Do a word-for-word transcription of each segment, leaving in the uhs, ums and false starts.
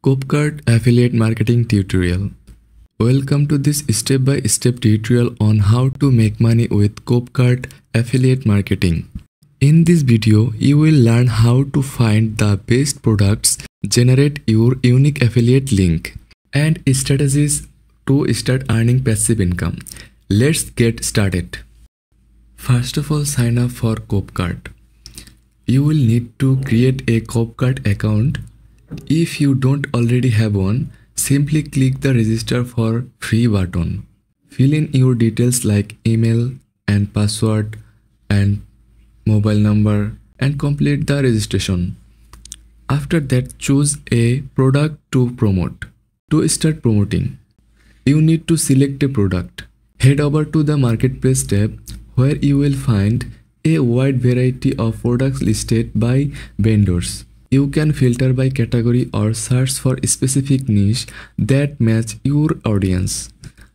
Copecart affiliate marketing tutorial. Welcome to this step-by-step tutorial on how to make money with Copecart affiliate marketing. In this video, you will learn how to find the best products, generate your unique affiliate link, and strategies to start earning passive income. Let's get started. First of all, sign up for Copecart. You will need to create a Copecart account. If you don't already have one, simply click the register for free button. Fill in your details like email and password and mobile number and complete the registration. After that, choose a product to promote. To start promoting, you need to select a product. Head over to the marketplace tab where you will find a wide variety of products listed by vendors. You can filter by category or search for a specific niche that match your audience.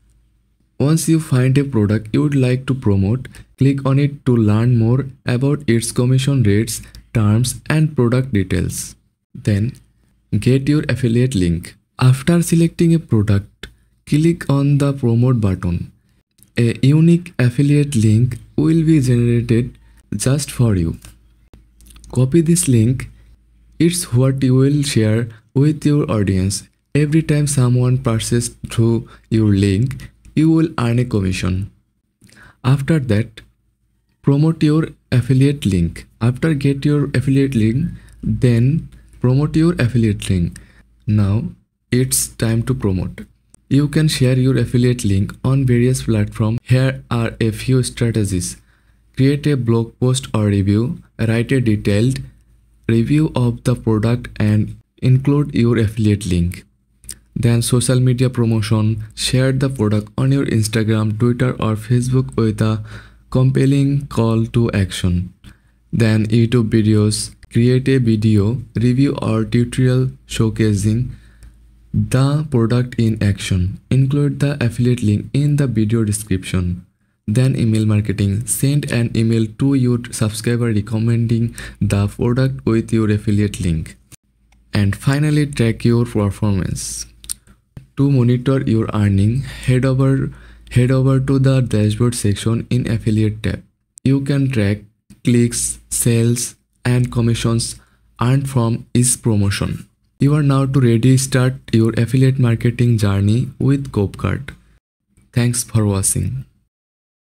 Once you find a product you would like to promote, click on it to learn more about its commission rates, terms, and product details. Then, get your affiliate link. After selecting a product, click on the promote button. A unique affiliate link will be generated just for you. Copy this link. It's what you will share with your audience. Every time someone purchases through your link, you will earn a commission. After that, promote your affiliate link. After get your affiliate link, then promote your affiliate link. Now it's time to promote. You can share your affiliate link on various platforms. Here are a few strategies. Create a blog post or review. Write a detailed review of the product and include your affiliate link. Then social media promotion. Share the product on your Instagram, Twitter, or Facebook with a compelling call to action. Then YouTube videos. Create a video review or tutorial showcasing the product in action. Include the affiliate link in the video description. Then email marketing. Send an email to your subscriber recommending the product with your affiliate link. And finally, track your performance. To monitor your earning, head over, head over to the dashboard section in affiliate tab. You can track clicks, sales, and commissions earned from each promotion. You are now to ready start your affiliate marketing journey with Copecart. Thanks for watching.